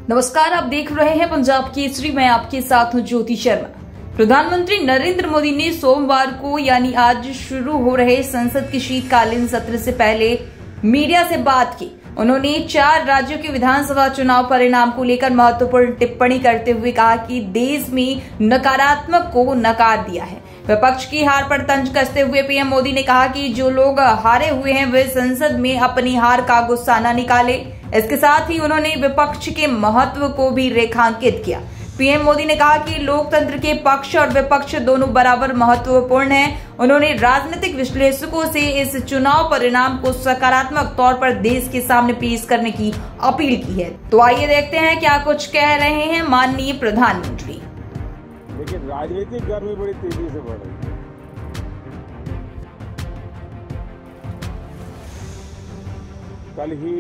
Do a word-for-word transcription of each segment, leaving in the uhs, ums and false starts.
नमस्कार, आप देख रहे हैं पंजाब केसरी। मैं आपके साथ हूं ज्योति शर्मा। प्रधानमंत्री नरेंद्र मोदी ने सोमवार को यानी आज शुरू हो रहे संसद के शीतकालीन सत्र से पहले मीडिया से बात की। उन्होंने चार राज्यों के विधानसभा चुनाव परिणाम को लेकर महत्वपूर्ण टिप्पणी करते हुए कहा कि देश में नकारात्मक को नकार दिया है। विपक्ष की हार पर तंज कसते हुए पीएम मोदी ने कहा कि जो लोग हारे हुए हैं वे संसद में अपनी हार का गुस्सा न निकाले। इसके साथ ही उन्होंने विपक्ष के महत्व को भी रेखांकित किया। पीएम मोदी ने कहा कि लोकतंत्र के पक्ष और विपक्ष दोनों बराबर महत्वपूर्ण हैं। उन्होंने राजनीतिक विश्लेषकों से इस चुनाव परिणाम को सकारात्मक तौर पर देश के सामने पेश करने की अपील की है। तो आइए देखते हैं क्या कुछ कह रहे हैं माननीय प्रधानमंत्री। लेकिन राजनीतिक गर्मी बड़ी तेजी से बढ़ रही है। कल ही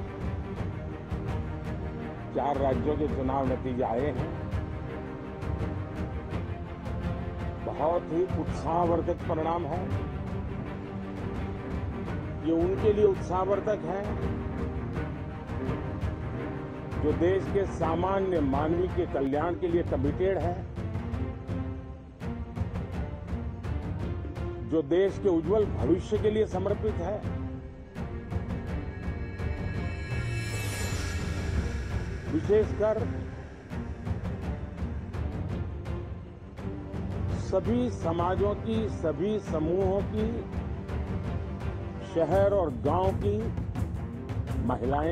चार राज्यों के चुनाव नतीजे आए हैं। बहुत ही उत्साहवर्धक परिणाम है। ये उनके लिए उत्साहवर्धक है जो देश के सामान्य मानवी के कल्याण के लिए कमिटेड है, जो देश के उज्जवल भविष्य के लिए समर्पित है। विशेषकर सभी समाजों की, सभी समूहों की, शहर और गांव की महिलाएं,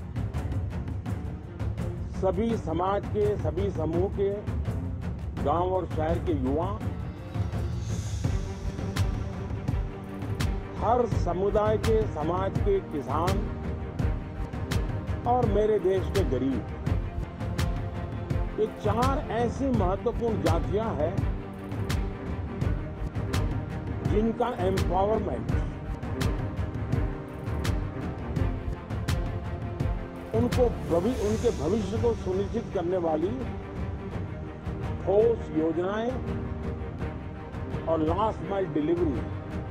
सभी समाज के, सभी समूह के, गांव और शहर के युवा, हर समुदाय के, समाज के किसान और मेरे देश के गरीब, ये चार ऐसी महत्वपूर्ण जातियां हैं जिनका एम्पावरमेंट उनको उनके भविष्य को सुनिश्चित करने वाली ठोस योजनाएं और लास्ट माइल डिलीवरी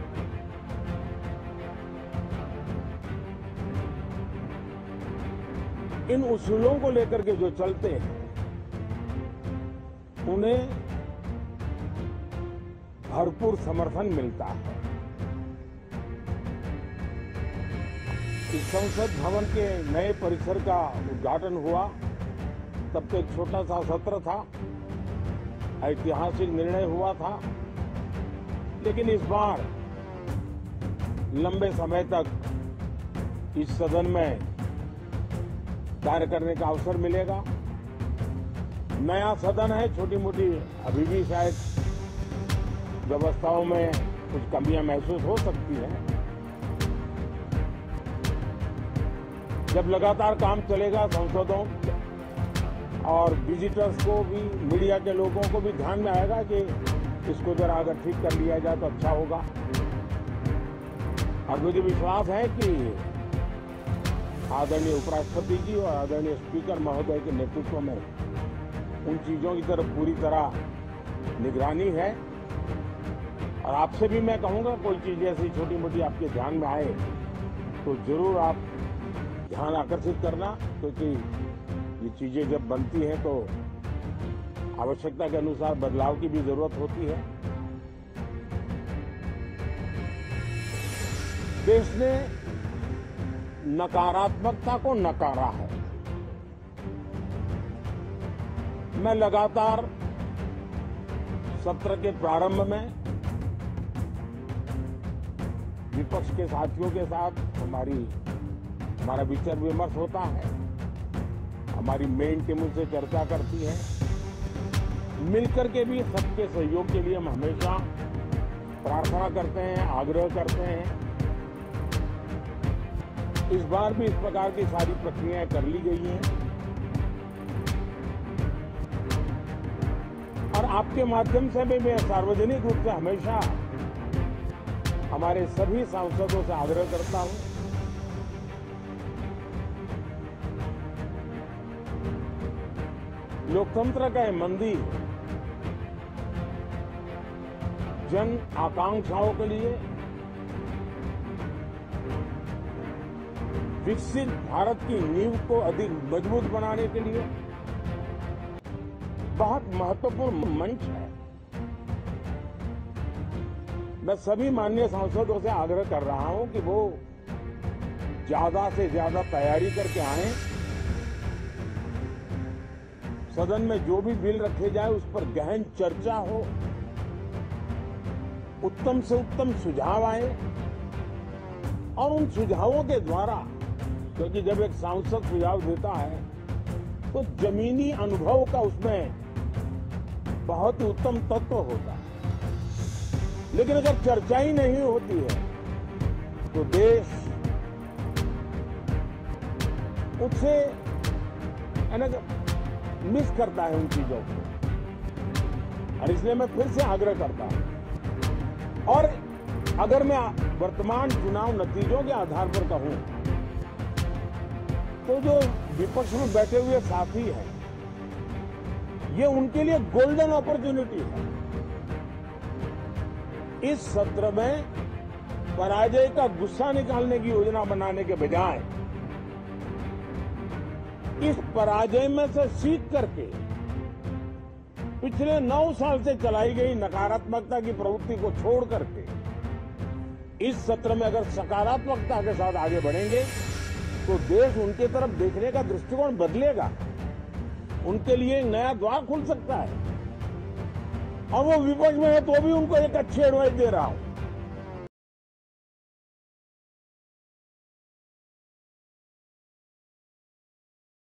इन उसूलों को लेकर के जो चलते हैं उन्हें भरपूर समर्थन मिलता है। इस संसद भवन के नए परिसर का उद्घाटन हुआ तब तो एक छोटा सा सत्र था, ऐतिहासिक निर्णय हुआ था, लेकिन इस बार लंबे समय तक इस सदन में कार्य करने का अवसर मिलेगा। नया सदन है, छोटी मोटी अभी भी शायद व्यवस्थाओं में कुछ कमियां महसूस हो सकती हैं। जब लगातार काम चलेगा, सांसदों और विजिटर्स को भी, मीडिया के लोगों को भी ध्यान में आएगा कि इसको जरा अगर ठीक कर लिया जाए तो अच्छा होगा। और मुझे विश्वास है कि आदरणीय उपराष्ट्रपति जी और आदरणीय स्पीकर महोदय के नेतृत्व में उन चीजों की तरफ पूरी तरह निगरानी है। और आपसे भी मैं कहूंगा, कोई चीज ऐसी छोटी मोटी आपके ध्यान में आए तो जरूर आप ध्यान आकर्षित करना, क्योंकि ये चीजें जब बनती हैं तो आवश्यकता के अनुसार बदलाव की भी जरूरत होती है। देश ने नकारात्मकता को नकारा है। मैं लगातार सत्र के प्रारंभ में विपक्ष के साथियों के साथ हमारी हमारा विचार विमर्श होता है, हमारी मेन टीम उनसे चर्चा करती है। मिलकर के भी सबके सहयोग के लिए हम हमेशा प्रार्थना करते हैं, आग्रह करते हैं। इस बार भी इस प्रकार की सारी प्रक्रियाएं कर ली गई हैं और आपके माध्यम से भी मैं सार्वजनिक रूप से हमेशा हमारे सभी सांसदों से आग्रह करता हूं, लोकतंत्र का ये मंदिर जन आकांक्षाओं के लिए विकसित भारत की नींव को अधिक मजबूत बनाने के लिए बहुत महत्वपूर्ण मंच है। मैं सभी माननीय सांसदों से आग्रह कर रहा हूं कि वो ज्यादा से ज्यादा तैयारी करके आए। सदन में जो भी बिल रखे जाए उस पर गहन चर्चा हो, उत्तम से उत्तम सुझाव आए और उन सुझावों के द्वारा, क्योंकि जब एक सांसद सुझाव देता है तो जमीनी अनुभव का उसमें बहुत ही उत्तम तत्व होता है। लेकिन अगर चर्चा ही नहीं होती है तो देश उससे मिस करता है उन चीजों को। और इसलिए मैं फिर से आग्रह करता हूं, और अगर मैं वर्तमान चुनाव नतीजों के आधार पर कहूं तो जो विपक्ष में बैठे हुए साथी हैं, ये उनके लिए गोल्डन अपॉर्चुनिटी है। इस सत्र में पराजय का गुस्सा निकालने की योजना बनाने के बजाय इस पराजय में से सीख करके पिछले नौ साल से चलाई गई नकारात्मकता की प्रवृत्ति को छोड़ करके इस सत्र में अगर सकारात्मकता के साथ आगे बढ़ेंगे तो देश उनके तरफ देखने का दृष्टिकोण बदलेगा, उनके लिए एक नया द्वार खुल सकता है। और वो विपक्ष में है तो भी उनको एक अच्छी एडवाइस दे रहा हूं